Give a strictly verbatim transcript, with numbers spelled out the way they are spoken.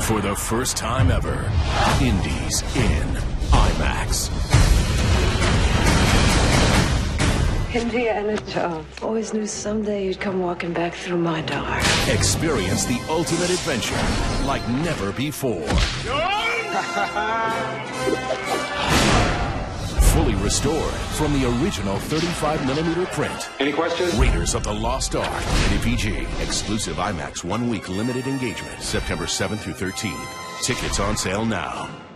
For the first time ever, Indies in IMAX. Indiana Jones. Always knew someday you'd come walking back through my door. Experience the ultimate adventure like never before. Fully restored from the original thirty-five millimeter print. Any questions? Raiders of the Lost Ark, rated P G. Exclusive IMAX one-week limited engagement, September seventh through thirteenth. Tickets on sale now.